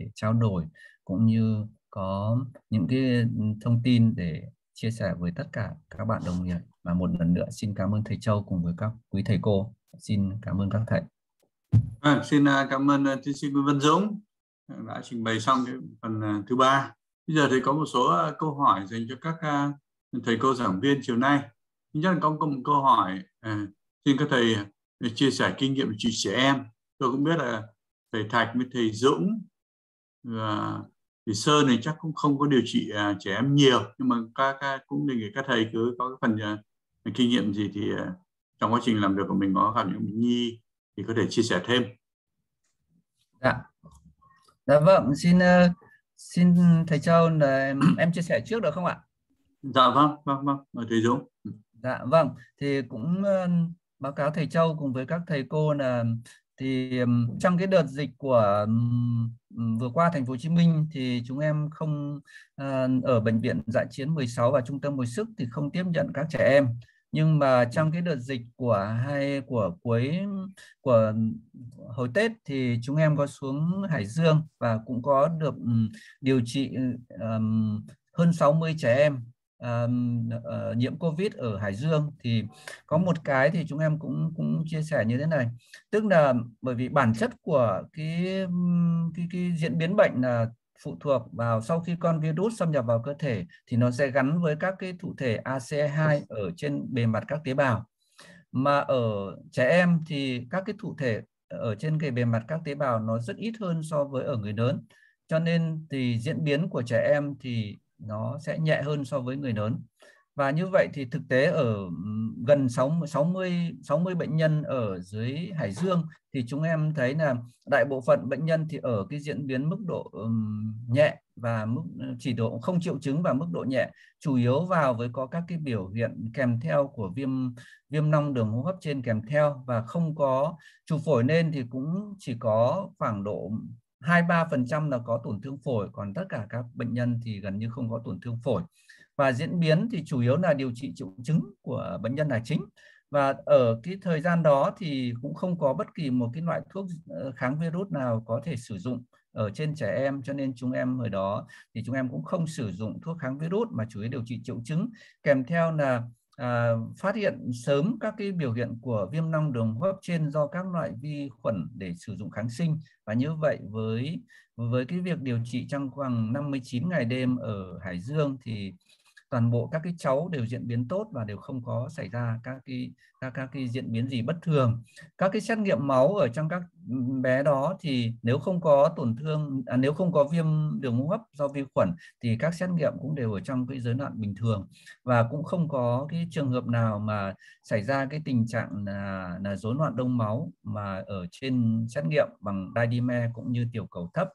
để trao đổi cũng như có những cái thông tin để chia sẻ với tất cả các bạn đồng nghiệp. Và một lần nữa xin cảm ơn thầy Châu cùng với các quý thầy cô. Xin cảm ơn các thầy. Xin cảm ơn tiến sĩ Nguyễn Văn Dũng đã trình bày xong cái phần thứ 3. Bây giờ thì có một số câu hỏi dành cho các thầy cô giảng viên chiều nay. Thứ nhất là có một câu hỏi xin các thầy chia sẻ kinh nghiệm điều trị trẻ em. Tôi cũng biết là thầy Thạch với thầy Dũng và thầy Sơn này chắc cũng không có điều trị trẻ em nhiều, nhưng mà các cũng đề nghị các thầy cứ có cái phần kinh nghiệm gì thì trong quá trình làm việc của mình có gặp những bệnh nhi thì có thể chia sẻ thêm. Dạ vâng, xin thầy Châu là em chia sẻ trước được không ạ? Dạ vâng, mời thầy Dũng. Dạ vâng, thì cũng báo cáo thầy Châu cùng với các thầy cô là thì trong cái đợt dịch của vừa qua thành phố Hồ Chí Minh thì chúng em không ở bệnh viện Dã Chiến 16 và trung tâm hồi sức thì không tiếp nhận các trẻ em. Nhưng mà trong cái đợt dịch của hồi Tết thì chúng em có xuống Hải Dương và cũng có được điều trị hơn 60 trẻ em nhiễm Covid ở Hải Dương. Thì có một cái thì chúng em cũng chia sẻ như thế này, tức là bởi vì bản chất của cái diễn biến bệnh là phụ thuộc vào sau khi con virus xâm nhập vào cơ thể thì nó sẽ gắn với các cái thụ thể ACE2 ở trên bề mặt các tế bào. Mà ở trẻ em thì các cái thụ thể ở trên cái bề mặt các tế bào nó rất ít hơn so với ở người lớn, cho nên thì diễn biến của trẻ em thì nó sẽ nhẹ hơn so với người lớn. Và như vậy thì thực tế ở gần 60 bệnh nhân ở dưới Hải Dương thì chúng em thấy là đại bộ phận bệnh nhân thì ở cái diễn biến mức độ nhẹ và chỉ độ không triệu chứng và mức độ nhẹ, chủ yếu vào với có các cái biểu hiện kèm theo của viêm nong đường hô hấp trên kèm theo, và không có trù phổi nên thì cũng chỉ có khoảng độ 2-3% là có tổn thương phổi, còn tất cả các bệnh nhân thì gần như không có tổn thương phổi. Và diễn biến thì chủ yếu là điều trị triệu chứng của bệnh nhân là chính. Và ở cái thời gian đó thì cũng không có bất kỳ một cái loại thuốc kháng virus nào có thể sử dụng ở trên trẻ em, cho nên chúng em hồi đó thì chúng em cũng không sử dụng thuốc kháng virus mà chủ yếu điều trị triệu chứng, kèm theo là phát hiện sớm các cái biểu hiện của viêm nong đường hô hấp trên do các loại vi khuẩn để sử dụng kháng sinh. Và như vậy với cái việc điều trị trong khoảng 59 ngày đêm ở Hải Dương thì toàn bộ các cái cháu đều diễn biến tốt và đều không có xảy ra các cái diễn biến gì bất thường. Các cái xét nghiệm máu ở trong các bé đó thì nếu không có tổn thương, nếu không có viêm đường hô hấp do vi khuẩn thì các xét nghiệm cũng đều ở trong cái giới hạn bình thường, và cũng không có cái trường hợp nào mà xảy ra cái tình trạng là rối loạn đông máu mà ở trên xét nghiệm bằng D-dimer cũng như tiểu cầu thấp.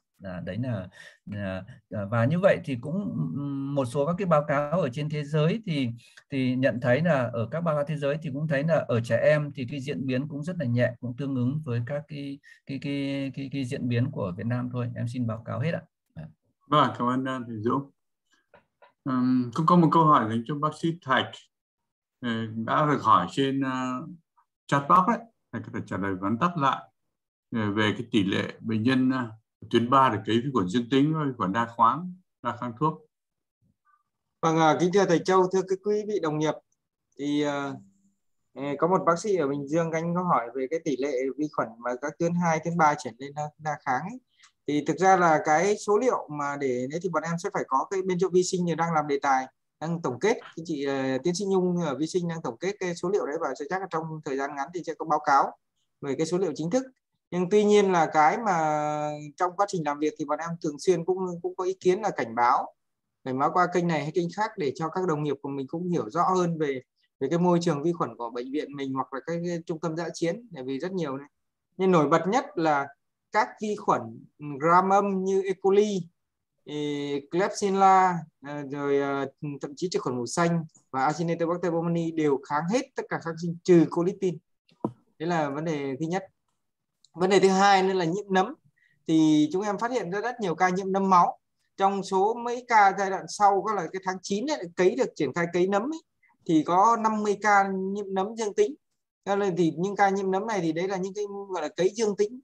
Và như vậy thì cũng một số các cái báo cáo ở trên thế giới thì nhận thấy là ở các báo cáo thế giới thì cũng thấy là ở trẻ em thì cái diễn biến cũng rất là nhẹ, cũng tương ứng với các cái diễn biến của Việt Nam thôi. Em xin báo cáo hết ạ. Vâng, cảm ơn thầy Dũng. Cũng có một câu hỏi dành cho bác sĩ Thạch đã được hỏi trên chat box đấy, thầy có thể trả lời vắn tắt lại về cái tỷ lệ bệnh nhân tuyến 3 được cấy vi khuẩn dương tính với vi khuẩn đa kháng thuốc. Vâng, kính thưa thầy Châu, thưa các quý vị đồng nghiệp, thì có một bác sĩ ở Bình Dương anh có hỏi về cái tỷ lệ vi khuẩn mà các tuyến 2, tuyến 3 chuyển lên đa kháng ấy. Thì thực ra là cái số liệu mà để đấy thì bọn em sẽ phải có cái bên chỗ vi sinh đang làm đề tài, đang tổng kết. Chị tiến sĩ Nhung ở vi sinh đang tổng kết cái số liệu đấy, và sẽ chắc là trong thời gian ngắn thì sẽ có báo cáo về cái số liệu chính thức. Nhưng tuy nhiên là cái mà trong quá trình làm việc thì bọn em thường xuyên cũng có ý kiến là cảnh báo qua kênh này hay kênh khác để cho các đồng nghiệp của mình cũng hiểu rõ hơn về cái môi trường vi khuẩn của bệnh viện mình hoặc là cái trung tâm dã chiến, bởi vì rất nhiều này. Nhưng nổi bật nhất là các vi khuẩn gram âm như E. coli, Klebsiella, rồi thậm chí trực khuẩn màu xanh và Acinetobacter baumannii đều kháng hết tất cả kháng sinh trừ colitin. Đấy là vấn đề thứ nhất. Vấn đề thứ hai nữa là nhiễm nấm. Thì chúng em phát hiện ra rất nhiều ca nhiễm nấm máu. Trong số mấy ca giai đoạn sau, có là cái tháng 9 ấy, cấy được triển khai cấy nấm ấy, thì có 50 ca nhiễm nấm dương tính. Cho nên thì những ca nhiễm nấm này thì đấy là những cái gọi là cấy dương tính.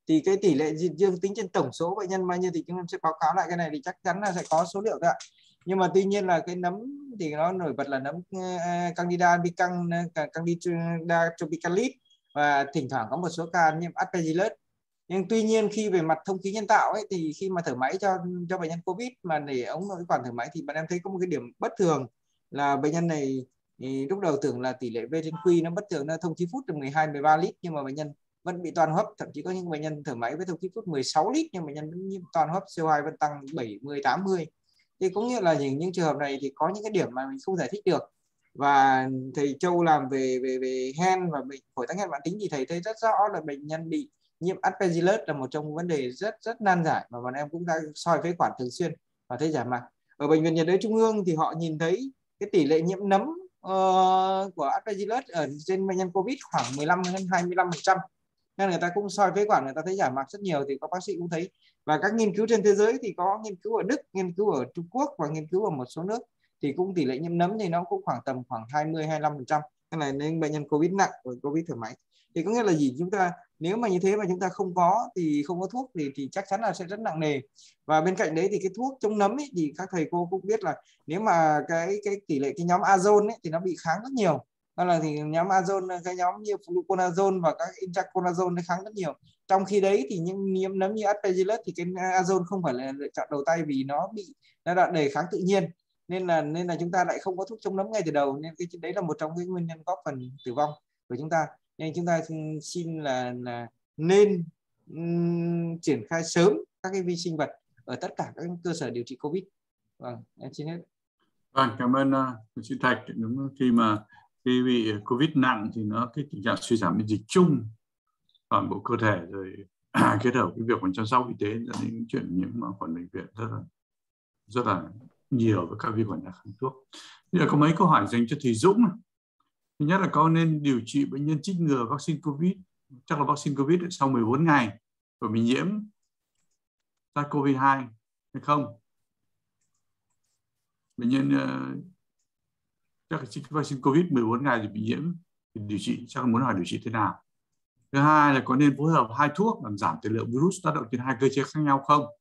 thì cái tỷ lệ dương tính trên tổng số bệnh nhân bao nhiêu thì chúng em sẽ báo cáo lại cái này, thì chắc chắn là sẽ có số liệu đấy ạ. Nhưng mà tuy nhiên là cái nấm thì nó nổi bật là nấm Candida albicans, Candida tropicalis, và thỉnh thoảng có một số ca nhiễm Aspergillus. Nhưng tuy nhiên khi về mặt thông khí nhân tạo ấy, thì khi mà thở máy cho bệnh nhân COVID mà để ống nội quản thở máy thì bạn em thấy có một cái điểm bất thường là bệnh nhân này thì lúc đầu tưởng là tỷ lệ V trên Q nó bất thường, nó thông khí phút được 12-13 lít, nhưng mà bệnh nhân vẫn bị toàn hấp. Thậm chí có những bệnh nhân thở máy với thông khí phút 16 lít nhưng bệnh nhân vẫn nhiễm toàn hấp, CO2 vẫn tăng 70-80. Thì cũng như là những trường hợp này thì có những cái điểm mà mình không giải thích được. Và thầy Châu làm về hen và bệnh phổi tắc nghẽn mãn tính thì thầy thấy rất rõ là bệnh nhân bị nhiễm Aspergillus là một trong những vấn đề rất nan giải, và bọn em cũng đã soi phế quản thường xuyên và thấy giảm mạc. Ở bệnh viện nhiệt đới trung ương thì họ nhìn thấy cái tỷ lệ nhiễm nấm của Aspergillus ở trên bệnh nhân COVID khoảng 15-25%, nên người ta cũng soi phế quản, người ta thấy giảm mạc rất nhiều. Thì các bác sĩ cũng thấy, và các nghiên cứu trên thế giới thì có nghiên cứu ở Đức, nghiên cứu ở Trung Quốc và nghiên cứu ở một số nước thì cũng tỷ lệ nhiễm nấm thì nó cũng khoảng tầm 20-25%. Cái này nên bệnh nhân COVID nặng và COVID thở máy. Thì có nghĩa là gì, chúng ta nếu mà như thế mà chúng ta không có thuốc thì chắc chắn là sẽ rất nặng nề. Và bên cạnh đấy thì cái thuốc chống nấm ấy, thì các thầy cô cũng biết là nếu mà cái tỷ lệ cái nhóm azone ấy, thì nó bị kháng rất nhiều. Đó là thì nhóm azone, cái nhóm như fluconazole và các itraconazole nó kháng rất nhiều. Trong khi đấy thì những nhiễm nấm như Aspergillus thì cái azone không phải là lựa chọn đầu tay vì nó đã đề kháng tự nhiên, nên là chúng ta lại không có thuốc chống nấm ngay từ đầu, nên cái đấy là một trong cái nguyên nhân góp phần tử vong của chúng ta. Nên chúng ta xin là nên triển khai sớm các cái vi sinh vật ở tất cả các cơ sở điều trị COVID. Vâng, em xin hết. Vâng, cảm ơn tiến sĩ Thạch. Đúng, khi bị COVID nặng thì nó cái tình trạng suy giảm miễn dịch chung toàn bộ cơ thể, rồi kết hợp với việc còn chăm sóc y tế dẫn đến chuyện nhiễm khuẩn bệnh viện rất là nhiều với các vi khuẩn đã kháng thuốc. Bây giờ có mấy câu hỏi dành cho thầy Dũng. Thứ nhất là có nên điều trị bệnh nhân trích ngừa vaccine COVID, chắc là vaccine COVID sau 14 ngày rồi bị nhiễm SARS-CoV-2 hay không? Bệnh nhân chắc là trích vaccine COVID 14 ngày rồi bị nhiễm thì điều trị, chắc là muốn hỏi điều trị thế nào? Thứ hai là có nên phối hợp hai thuốc làm giảm tỷ lệ virus tác động trên hai cơ chế khác nhau không?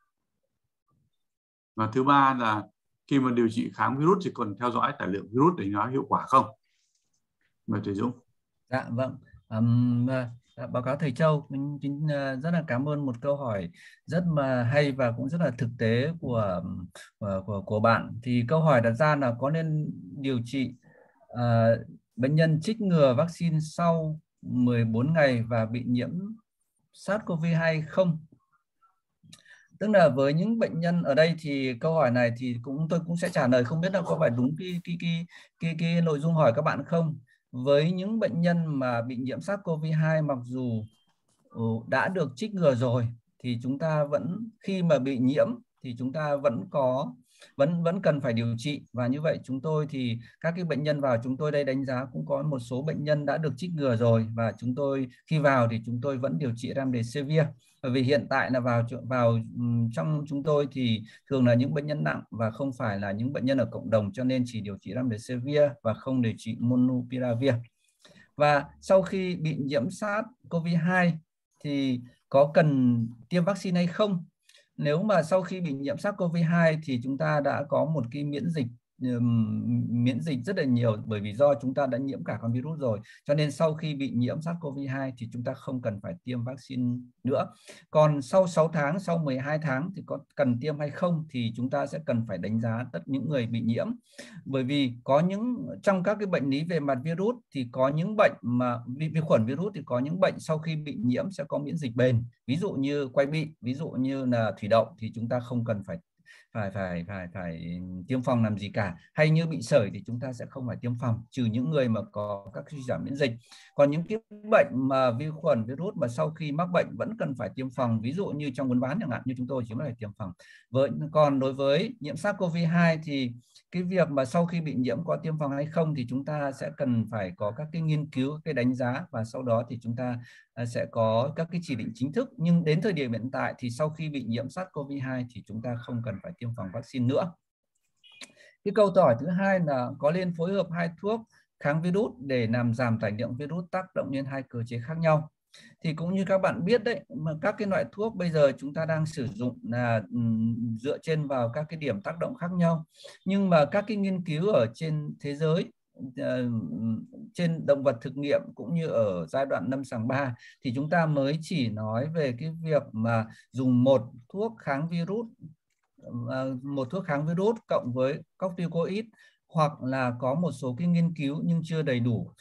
Và thứ ba là khi mà điều trị kháng virus thì còn theo dõi tải lượng virus để nó hiệu quả không? Mời thầy Dũng. Dạ vâng. Báo cáo thầy Châu, mình rất là cảm ơn một câu hỏi rất mà hay và cũng rất là thực tế của bạn. Thì câu hỏi đặt ra là có nên điều trị bệnh nhân trích ngừa vaccine sau 14 ngày và bị nhiễm SARS-CoV-2 không? Tức là với những bệnh nhân ở đây thì câu hỏi này thì tôi cũng sẽ trả lời, không biết là có phải đúng cái nội dung hỏi các bạn không. Với những bệnh nhân mà bị nhiễm SARS-CoV-2 mặc dù đã được trích ngừa rồi thì chúng ta vẫn, khi mà bị nhiễm thì chúng ta vẫn cần phải điều trị. Và như vậy chúng tôi thì các cái bệnh nhân vào chúng tôi đây đánh giá cũng có một số bệnh nhân đã được trích ngừa rồi, và chúng tôi khi vào thì chúng tôi vẫn điều trị Remdesivir. Bởi vì hiện tại là vào trong chúng tôi thì thường là những bệnh nhân nặng và không phải là những bệnh nhân ở cộng đồng, cho nên chỉ điều trị Remdesivir và không điều trị Molnupiravir. Và sau khi bị nhiễm SARS-CoV-2 thì có cần tiêm vaccine hay không? Nếu mà sau khi bị nhiễm SARS-CoV-2 thì chúng ta đã có một cái miễn dịch rất là nhiều, bởi vì do chúng ta đã nhiễm cả con virus rồi, cho nên sau khi bị nhiễm SARS-CoV-2 thì chúng ta không cần phải tiêm vaccine nữa. Còn sau 6 tháng, sau 12 tháng thì có cần tiêm hay không thì chúng ta sẽ cần phải đánh giá tất những người bị nhiễm. Bởi vì có những trong các cái bệnh lý về mặt virus thì có những bệnh mà vi khuẩn virus thì có những bệnh sau khi bị nhiễm sẽ có miễn dịch bền, ví dụ như quai bị, ví dụ như là thủy đậu thì chúng ta không cần phải tiêm phòng làm gì cả. Hay như bị sởi thì chúng ta sẽ không phải tiêm phòng, trừ những người mà có các suy giảm miễn dịch. Còn những cái bệnh mà vi khuẩn virus mà sau khi mắc bệnh vẫn cần phải tiêm phòng, ví dụ như trong uốn ván chẳng hạn, như chúng tôi chỉ phải tiêm phòng. Còn đối với nhiễm SARS-CoV-2 thì cái việc mà sau khi bị nhiễm có tiêm phòng hay không thì chúng ta sẽ cần phải có các cái nghiên cứu, cái đánh giá, và sau đó thì chúng ta sẽ có các cái chỉ định chính thức. Nhưng đến thời điểm hiện tại thì sau khi bị nhiễm SARS-CoV-2 thì chúng ta không cần phải tiêm phòng vaccine nữa. Cái câu hỏi thứ hai là có nên phối hợp hai thuốc kháng virus để làm giảm tải lượng virus tác động lên hai cơ chế khác nhau? Thì cũng như các bạn biết đấy, mà các cái loại thuốc bây giờ chúng ta đang sử dụng là dựa trên vào các cái điểm tác động khác nhau. Nhưng mà các cái nghiên cứu ở trên thế giới, trên động vật thực nghiệm cũng như ở giai đoạn lâm sàng 3 thì chúng ta mới chỉ nói về cái việc mà dùng một thuốc kháng virus cộng với corticoid, hoặc là có một số cái nghiên cứu nhưng chưa đầy đủ.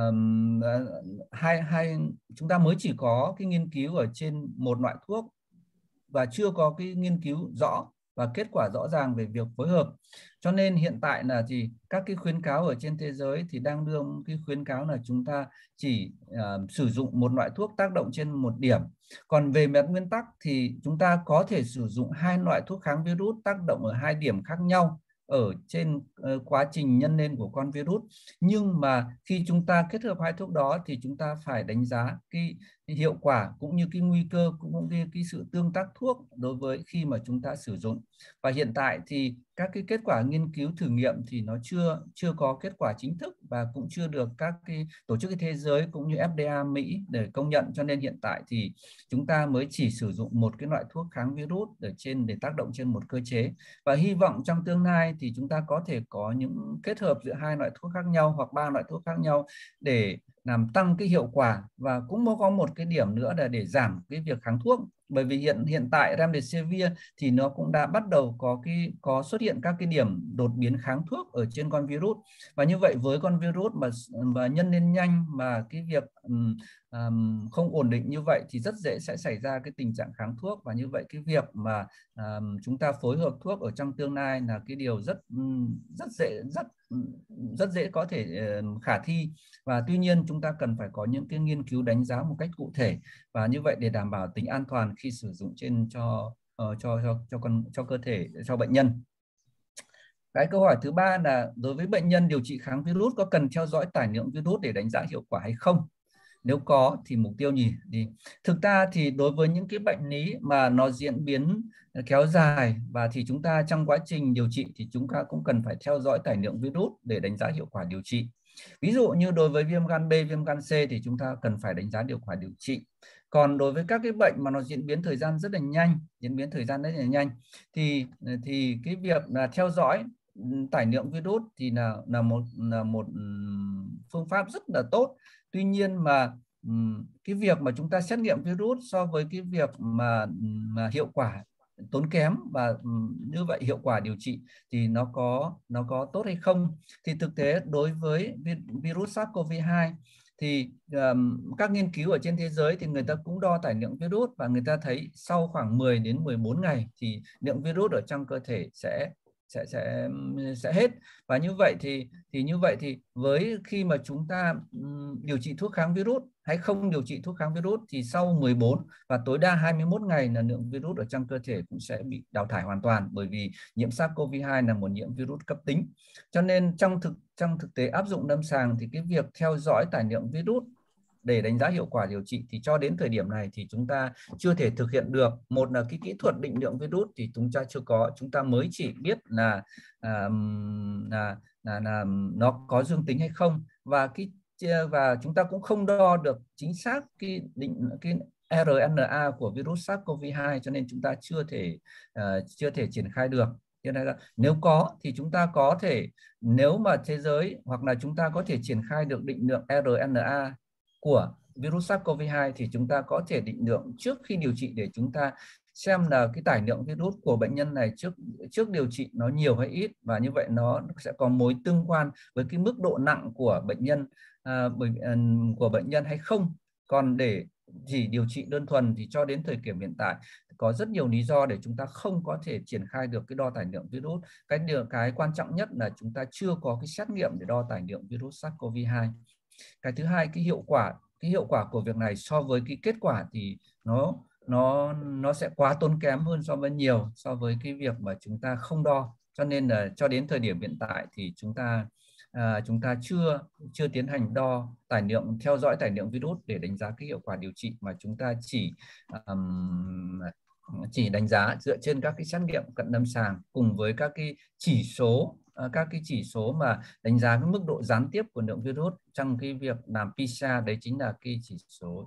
Chúng ta mới chỉ có cái nghiên cứu ở trên một loại thuốc và chưa có cái nghiên cứu rõ và kết quả rõ ràng về việc phối hợp. Cho nên hiện tại là các cái khuyến cáo ở trên thế giới thì đang đưa cái khuyến cáo là chúng ta chỉ sử dụng một loại thuốc tác động trên một điểm. Còn về mặt nguyên tắc thì chúng ta có thể sử dụng hai loại thuốc kháng virus tác động ở hai điểm khác nhau ở trên quá trình nhân lên của con virus. Nhưng mà khi chúng ta kết hợp hai thuốc đó thì chúng ta phải đánh giá cái hiệu quả cũng như cái nguy cơ, cũng như cái sự tương tác thuốc đối với khi mà chúng ta sử dụng. Và hiện tại thì các cái kết quả nghiên cứu thử nghiệm thì nó chưa có kết quả chính thức và cũng chưa được các cái tổ chức thế giới cũng như FDA Mỹ để công nhận. Cho nên hiện tại thì chúng ta mới chỉ sử dụng một cái loại thuốc kháng virus để tác động trên một cơ chế. Và hy vọng trong tương lai thì chúng ta có thể có những kết hợp giữa hai loại thuốc khác nhau hoặc ba loại thuốc khác nhau để làm tăng cái hiệu quả. Và cũng có một cái điểm nữa là để giảm cái việc kháng thuốc, bởi vì hiện tại Remdesivir thì nó cũng đã bắt đầu có xuất hiện các cái điểm đột biến kháng thuốc ở trên con virus. Và như vậy với con virus mà nhân lên nhanh mà cái việc không ổn định như vậy thì rất dễ sẽ xảy ra cái tình trạng kháng thuốc. Và như vậy cái việc mà chúng ta phối hợp thuốc ở trong tương lai là cái điều rất dễ có thể khả thi. Và tuy nhiên chúng ta cần phải có những cái nghiên cứu đánh giá một cách cụ thể, và như vậy để đảm bảo tính an toàn khi sử dụng cho cơ thể, cho bệnh nhân. Cái câu hỏi thứ ba là đối với bệnh nhân điều trị kháng virus có cần theo dõi tải lượng virus để đánh giá hiệu quả hay không? Nếu có thì mục tiêu gì? Thực ra thì đối với những cái bệnh lý mà nó diễn biến kéo dài và thì chúng ta trong quá trình điều trị thì chúng ta cũng cần phải theo dõi tải lượng virus để đánh giá hiệu quả điều trị. Ví dụ như đối với viêm gan B, viêm gan C thì chúng ta cần phải đánh giá hiệu quả điều trị. Còn đối với các cái bệnh mà nó diễn biến thời gian rất là nhanh, thì cái việc là theo dõi tải lượng virus thì là một phương pháp rất là tốt. Tuy nhiên mà cái việc mà chúng ta xét nghiệm virus so với cái việc mà hiệu quả tốn kém, và như vậy hiệu quả điều trị thì nó có tốt hay không. Thì thực tế đối với virus SARS-CoV-2 thì các nghiên cứu ở trên thế giới thì người ta cũng đo tải lượng virus, và người ta thấy sau khoảng 10 đến 14 ngày thì lượng virus ở trong cơ thể sẽ hết. Và như vậy thì với khi mà chúng ta điều trị thuốc kháng virus hay không điều trị thuốc kháng virus thì sau 14 và tối đa 21 ngày là lượng virus ở trong cơ thể cũng sẽ bị đào thải hoàn toàn, bởi vì nhiễm SARS-CoV-2 là một nhiễm virus cấp tính. Cho nên trong thực tế áp dụng lâm sàng thì cái việc theo dõi tải lượng virus để đánh giá hiệu quả điều trị thì cho đến thời điểm này thì chúng ta chưa thể thực hiện được. Một là cái kỹ thuật định lượng virus thì chúng ta chưa có, chúng ta mới chỉ biết là nó có dương tính hay không, và chúng ta cũng không đo được chính xác cái RNA của virus SARS-CoV-2, cho nên chúng ta chưa thể triển khai được. Nếu có thì chúng ta có thể, nếu mà thế giới hoặc là chúng ta có thể triển khai được định lượng RNA của virus SARS-CoV-2 thì chúng ta có thể định lượng trước khi điều trị để chúng ta xem là cái tải lượng virus của bệnh nhân này trước điều trị nó nhiều hay ít, và như vậy nó sẽ có mối tương quan với cái mức độ nặng của bệnh nhân hay không. Còn để chỉ điều trị đơn thuần thì cho đến thời điểm hiện tại có rất nhiều lý do để chúng ta không có thể triển khai được cái đo tải lượng virus. Cái quan trọng nhất là chúng ta chưa có cái xét nghiệm để đo tải lượng virus SARS-CoV-2. Cái thứ hai, cái hiệu quả của việc này so với cái kết quả thì nó sẽ quá tốn kém hơn so với cái việc mà chúng ta không đo. Cho nên là cho đến thời điểm hiện tại thì chúng ta chưa tiến hành đo theo dõi tải lượng virus để đánh giá cái hiệu quả điều trị, mà chúng ta chỉ đánh giá dựa trên các cái xét nghiệm cận lâm sàng cùng với các cái chỉ số các cái chỉ số mà đánh giá cái mức độ gián tiếp của lượng virus trong cái việc làm PCR, đấy chính là cái chỉ số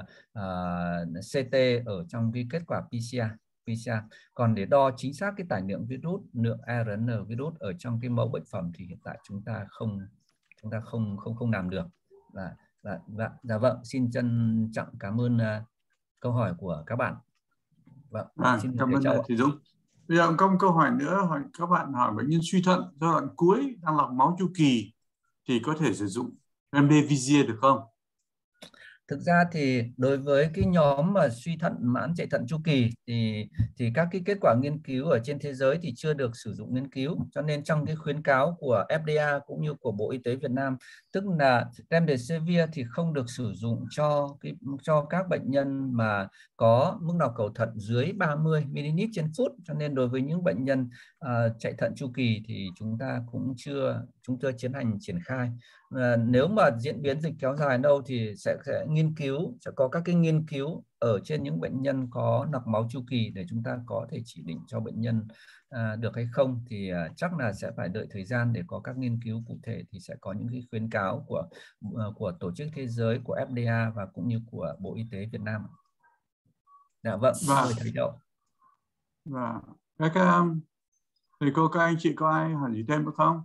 CT ở trong cái kết quả PCR. Còn để đo chính xác cái tải lượng virus, lượng ARN virus ở trong cái mẫu bệnh phẩm thì hiện tại chúng ta không làm được. Dạ vâng, xin trân trọng cảm ơn câu hỏi của các bạn. Vâng, xin cảm ơn thầy Dũng. Bây giờ có một câu hỏi nữa, các bạn hỏi bệnh nhân suy thận giai đoạn cuối đang lọc máu chu kỳ thì có thể sử dụng remdesivir được không? Thực ra thì đối với cái nhóm mà suy thận mãn chạy thận chu kỳ thì các cái kết quả nghiên cứu ở trên thế giới thì chưa được sử dụng nghiên cứu, cho nên trong cái khuyến cáo của FDA cũng như của Bộ Y tế Việt Nam, tức là remdesivir thì không được sử dụng cho các bệnh nhân mà có mức lọc cầu thận dưới 30 ml trên phút, cho nên đối với những bệnh nhân chạy thận chu kỳ thì chúng ta chưa triển khai. Nếu mà diễn biến dịch kéo dài lâu thì sẽ có các cái nghiên cứu ở trên những bệnh nhân có lọc máu chu kỳ để chúng ta có thể chỉ định cho bệnh nhân được hay không, thì chắc là sẽ phải đợi thời gian để có các nghiên cứu cụ thể, thì sẽ có những cái khuyến cáo của Tổ chức Thế giới, của FDA và cũng như của Bộ Y tế Việt Nam. Dạ vâng, mời thầy Đậu. Và các thầy cô, các anh chị có ai hỏi gì thêm được không?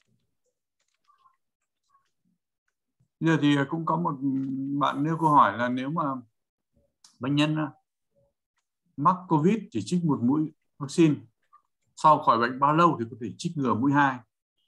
Giờ thì cũng có một bạn nêu câu hỏi là nếu mà bệnh nhân mắc COVID chỉ trích một mũi vaccine, sau khỏi bệnh bao lâu thì có thể trích ngừa mũi 2?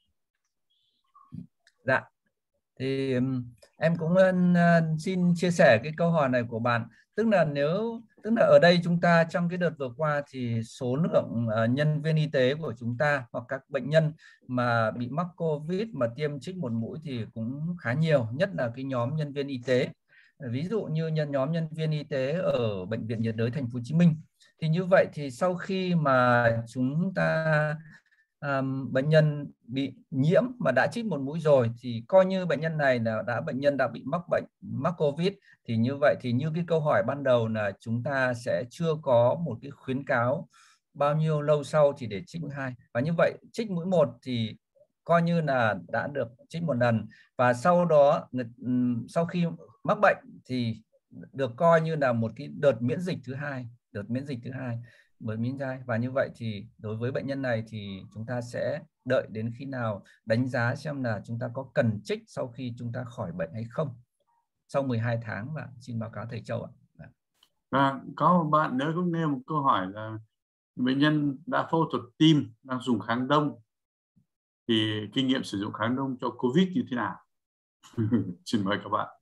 Dạ, thì em cũng xin chia sẻ cái câu hỏi này của bạn. Tức là ở đây chúng ta trong cái đợt vừa qua thì số lượng nhân viên y tế của chúng ta hoặc các bệnh nhân mà bị mắc COVID mà tiêm trích một mũi thì cũng khá nhiều, nhất là cái nhóm nhân viên y tế. Ví dụ như nhóm nhân viên y tế ở Bệnh viện Nhiệt đới Thành phố Hồ Chí Minh. Thì như vậy thì sau khi mà chúng ta bệnh nhân bị nhiễm mà đã trích một mũi rồi thì coi như bệnh nhân này là bệnh nhân đã bị mắc COVID, thì như vậy thì như cái câu hỏi ban đầu là chúng ta sẽ chưa có một cái khuyến cáo bao nhiêu lâu sau thì để trích mũi 2, và như vậy trích mũi 1 thì coi như là đã được trích một lần, và sau đó sau khi mắc bệnh thì được coi như là một cái đợt miễn dịch thứ hai, bởi miễn dịch. Và như vậy thì đối với bệnh nhân này thì chúng ta sẽ đợi đến khi nào đánh giá xem là chúng ta có cần trích sau khi chúng ta khỏi bệnh hay không, sau 12 tháng. Và xin báo cáo thầy Châu ạ. Và có một bạn nữa cũng nêu một câu hỏi là bệnh nhân đã phẫu thuật tim, đang dùng kháng đông, thì kinh nghiệm sử dụng kháng đông cho COVID như thế nào? Xin mời các bạn.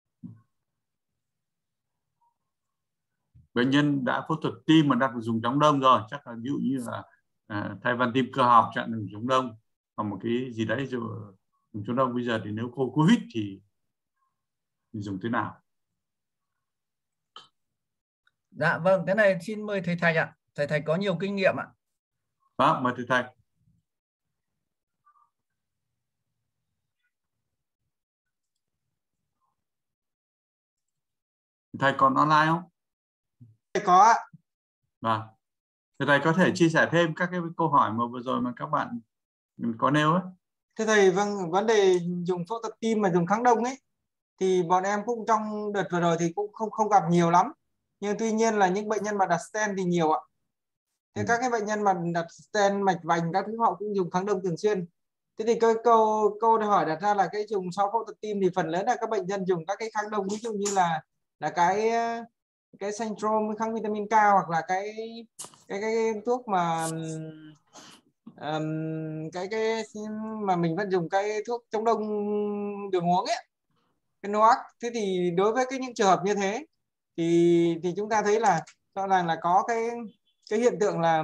Bệnh nhân đã phẫu thuật tim mà đang dùng chống đông rồi, chắc là ví dụ như là thay van tim cơ học chặn đường chống đông hoặc một cái gì đấy rồi dùng chống đông. Bây giờ thì nếu có COVID thì dùng thế nào? Dạ vâng, cái này xin mời thầy Thành ạ. Thầy Thành có nhiều kinh nghiệm ạ. Đó, mời thầy Thành. Thầy còn online không? Có ạ. Vâng. Thầy có thể chia sẻ thêm các cái câu hỏi mà vừa rồi mà các bạn có nêu ấy. Thưa thầy, vâng, vấn đề dùng phẫu thuật tim mà dùng kháng đông ấy thì bọn em cũng trong đợt vừa rồi thì cũng không gặp nhiều lắm. Nhưng tuy nhiên là những bệnh nhân mà đặt stent thì nhiều ạ. Thế các cái bệnh nhân mà đặt stent mạch vành các thứ họ cũng dùng kháng đông thường xuyên. Thế thì cái câu hỏi đặt ra là cái dùng sau phẫu thuật tim thì phần lớn là các bệnh nhân dùng các cái kháng đông, ví dụ như là cái Centrum kháng vitamin K, hoặc là cái thuốc mà cái mà mình vẫn dùng cái thuốc chống đông đường uống ấy, cái NOAC. Thế thì đối với những trường hợp như thế thì chúng ta thấy là rõ ràng là có cái hiện tượng là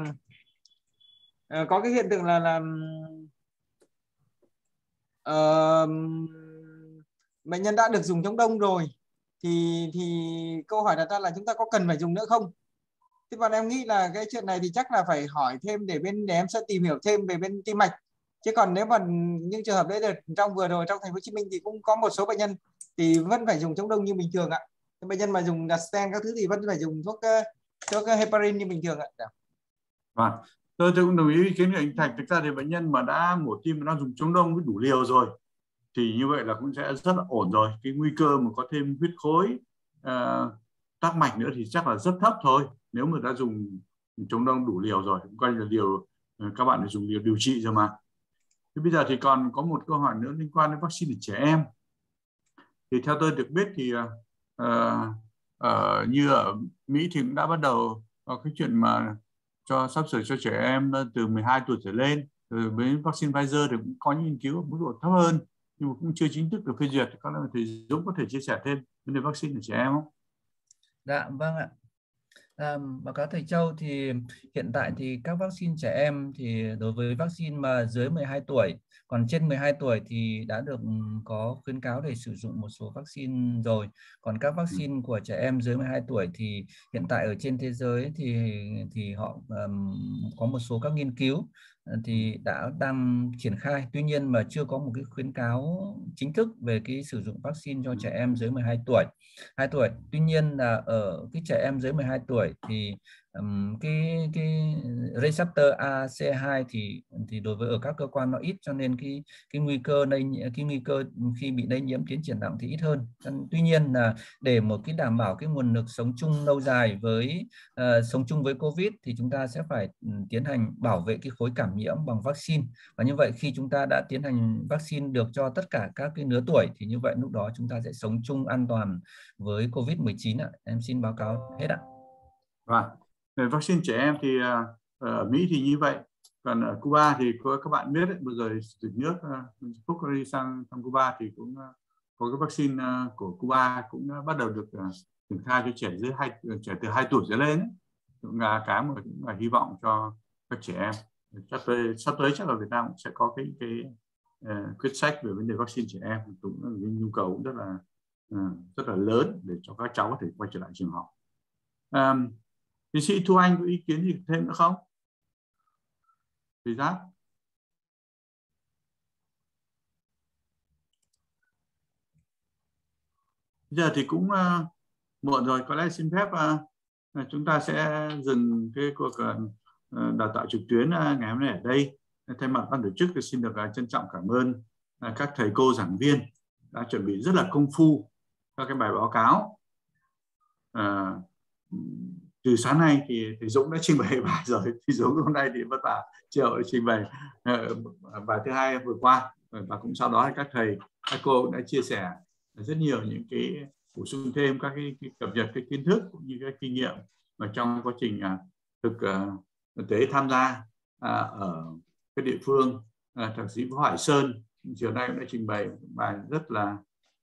bệnh nhân đã được dùng chống đông rồi thì câu hỏi đặt ra là chúng ta có cần phải dùng nữa không. Thế bọn em nghĩ là cái chuyện này thì chắc là phải hỏi thêm để em sẽ tìm hiểu thêm về bên tim mạch. Chứ còn nếu mà những trường hợp đấy được vừa rồi trong Thành phố Hồ Chí Minh thì cũng có một số bệnh nhân thì vẫn phải dùng chống đông như bình thường ạ. Bệnh nhân mà dùng đặt stent các thứ thì vẫn phải dùng thuốc heparin như bình thường ạ. Vâng. Tôi cũng đồng ý ý kiến của anh Thạch. Thực ra thì bệnh nhân mà đã mổ tim đã dùng chống đông với đủ liều rồi thì như vậy là cũng sẽ rất là ổn rồi. Cái nguy cơ mà có thêm huyết khối, tắc mạch nữa thì chắc là rất thấp thôi. Nếu mà đã dùng chống đông đủ liều rồi, coi như là liều các bạn phải dùng liều điều trị rồi mà. Thế bây giờ thì còn có một câu hỏi nữa liên quan đến vaccine ở trẻ em. Thì theo tôi được biết thì như ở Mỹ thì cũng đã bắt đầu có cái chuyện mà sắp sửa cho trẻ em từ 12 tuổi trở lên. Rồi với vaccine Pfizer thì cũng có những nghiên cứu ở mức độ thấp hơn nhưng mà cũng chưa chính thức được phê duyệt. Có lẽ thầy Dũng có thể chia sẻ thêm vấn đề vaccine của trẻ em không? Dạ vâng ạ. Báo cáo thầy Châu thì hiện tại thì các vaccine trẻ em thì đối với vaccine mà dưới 12 tuổi, còn trên 12 tuổi thì đã được có khuyến cáo để sử dụng một số vaccine rồi. Còn các vaccine của trẻ em dưới 12 tuổi thì hiện tại ở trên thế giới thì họ có một số các nghiên cứu thì đang triển khai. Tuy nhiên mà chưa có một cái khuyến cáo chính thức về cái sử dụng vaccine cho trẻ em dưới 12 tuổi. Tuy nhiên là ở cái trẻ em dưới 12 tuổi thì cái receptor ACE2 thì đối với ở các cơ quan nó ít, cho nên cái nguy cơ khi bị lây nhiễm tiến triển nặng thì ít hơn. Tuy nhiên là để một cái đảm bảo cái nguồn lực sống chung lâu dài với sống chung với COVID thì chúng ta sẽ phải tiến hành bảo vệ cái khối cảm nhiễm bằng vaccine, và như vậy khi chúng ta đã tiến hành vaccine được cho tất cả các cái lứa tuổi thì như vậy lúc đó chúng ta sẽ sống chung an toàn với COVID-19 ạ. Em xin báo cáo hết ạ. Và về vaccine trẻ em thì ở Mỹ thì như vậy. Còn ở Cuba thì các bạn biết đấy, vừa rồi chủ tịch nước Phúc đi sang Cuba thì cũng có cái vaccine của Cuba cũng bắt đầu được triển khai cho trẻ từ 2 tuổi trở lên ấy. Cũng là cái mà cũng là hy vọng cho các trẻ em. Sắp tới chắc là Việt Nam cũng sẽ có cái quyết sách về vấn đề vaccine trẻ em, cũng là cái nhu cầu cũng rất là lớn để cho các cháu có thể quay trở lại trường học. Tiến sĩ Thu Anh có ý kiến gì thêm nữa không? Thầy Giáp. Giờ thì cũng muộn rồi, có lẽ xin phép chúng ta sẽ dừng cái cuộc đào tạo trực tuyến ngày hôm nay ở đây. Thay mặt ban tổ chức thì xin được trân trọng cảm ơn các thầy cô giảng viên đã chuẩn bị rất là công phu các cái bài báo cáo. Từ sáng nay thì thầy Dũng đã trình bày bài rồi, thì Dũng hôm nay thì vất vả chiều trình bày bài thứ hai vừa qua, và cũng sau đó các thầy các cô cũng đã chia sẻ rất nhiều những cái bổ sung thêm các cái cập nhật cái kiến thức cũng như các kinh nghiệm mà trong quá trình thực tế tham gia ở cái địa phương. Thạc sĩ Võ Hải Sơn chiều nay cũng đã trình bày bài rất là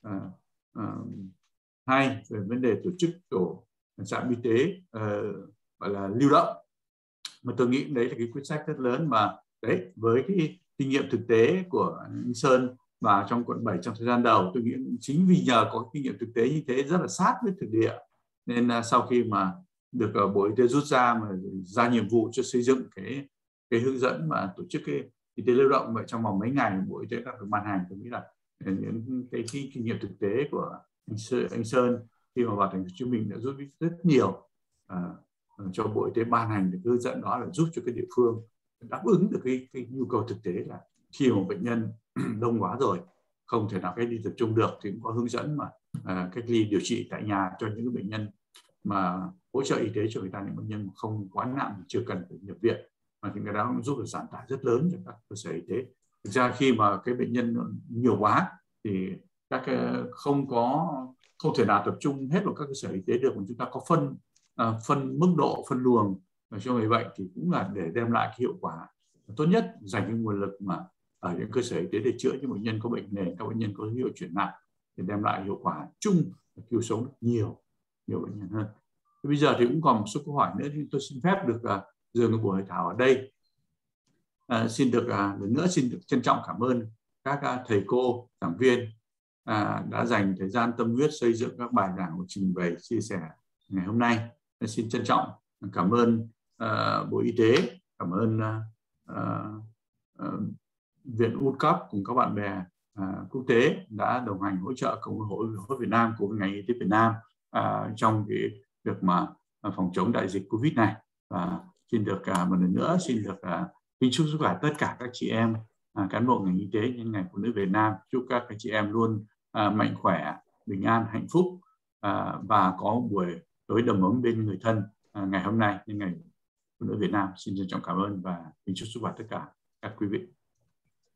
hay về vấn đề tổ chức tổ trạm y tế gọi là lưu động, mà tôi nghĩ đấy là cái quyết sách rất lớn mà đấy với cái kinh nghiệm thực tế của anh Sơn và trong quận 7 trong thời gian đầu, tôi nghĩ chính vì nhờ có kinh nghiệm thực tế như thế rất là sát với thực địa nên sau khi mà được Bộ Y tế rút ra mà ra nhiệm vụ cho xây dựng cái hướng dẫn mà tổ chức cái y tế lưu động vậy trong vòng mấy ngày Bộ Y tế đã được ban hành. Tôi nghĩ là những cái kinh nghiệm thực tế của anh Sơn khi mà vào thành phố Hồ Chí Minh đã giúp rất nhiều cho Bộ Y tế ban hành được hướng dẫn đó, là giúp cho cái địa phương đáp ứng được cái nhu cầu thực tế là khi mà bệnh nhân đông quá rồi không thể nào cách ly tập trung được thì cũng có hướng dẫn mà cách ly điều trị tại nhà cho những bệnh nhân mà hỗ trợ y tế cho người ta, những bệnh nhân không quá nặng chưa cần phải nhập viện, mà thì cái đó cũng giúp được giảm tải rất lớn cho các cơ sở y tế. Thực ra khi mà cái bệnh nhân nhiều quá thì các không thể nào tập trung hết vào các cơ sở y tế được, mà chúng ta có phân mức độ, phân luồng cho người bệnh thì cũng là để đem lại cái hiệu quả tốt nhất, dành cái nguồn lực mà ở những cơ sở y tế để chữa những bệnh nhân có bệnh nền, các bệnh nhân có dấu hiệu chuyển nặng để đem lại hiệu quả chung, cứu sống nhiều bệnh nhân hơn. Thì bây giờ thì cũng còn một số câu hỏi nữa thì tôi xin phép được dừng cái buổi hội thảo ở đây. Xin được lần nữa xin được trân trọng cảm ơn các thầy cô giảng viên đã dành thời gian tâm huyết xây dựng các bài giảng và trình bày chia sẻ ngày hôm nay. Xin trân trọng cảm ơn Bộ Y tế, cảm ơn Viện UNCAP cùng các bạn bè quốc tế đã đồng hành hỗ trợ cùng Hội Việt Nam của ngành y tế Việt Nam trong cái việc mà phòng chống đại dịch Covid này. Và xin được một lần nữa xin được kính chúc sức khỏe tất cả các chị em cán bộ ngành y tế nhân ngày Phụ nữ Việt Nam. Chúc các chị em luôn mạnh khỏe, bình an, hạnh phúc và có buổi tối đầm ấm bên người thân ngày hôm nay nhân ngày Phụ nữ Việt Nam. Xin trân trọng cảm ơn và kính chúc sức khỏe tất cả các quý vị.